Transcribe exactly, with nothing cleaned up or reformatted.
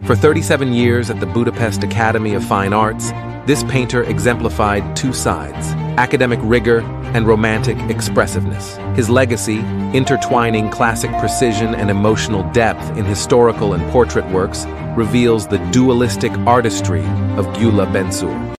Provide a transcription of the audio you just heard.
For thirty-seven years at the Budapest Academy of Fine Arts, this painter exemplified two sides, academic rigor and romantic expressiveness. His legacy, intertwining classic precision and emotional depth in historical and portrait works, reveals the dualistic artistry of Gyula Benczur.